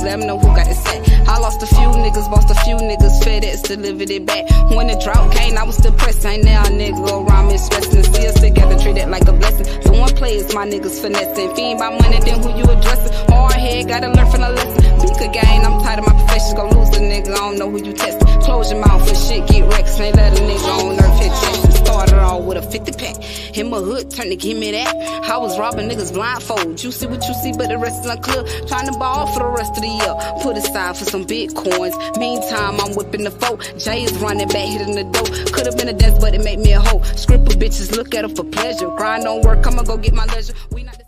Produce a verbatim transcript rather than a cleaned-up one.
let them know who got it set. I lost a few niggas, lost a few niggas, FedEx delivered it back. When the drought came, I was depressed. Ain't now a nigga go around me stressing. See us together, treat it like a blessing. Throwing plays, my niggas finessing. Fiend by money, then who you addressing? Hard head, gotta learn from the lesson. Beak again, I'm tired of my profession. Go lose a nigga, I don't know who you testing. Close your mouth and shit get wrecked. Ain't let a nigga on earth hit chest. Started all with a fifty pack. Hit my hood, turn to give me that. I was robbing niggas blindfold. You see what you see, but the rest is unclear. Trying to ball for the rest of the year. Put aside for some bitcoins. Meantime, I'm whipping the foe. Jay is running back, hitting the dough. Could've been a dance, but it made me a hoe. Script of bitches, look at her for pleasure. Grind on work, I'ma go get my leisure. We not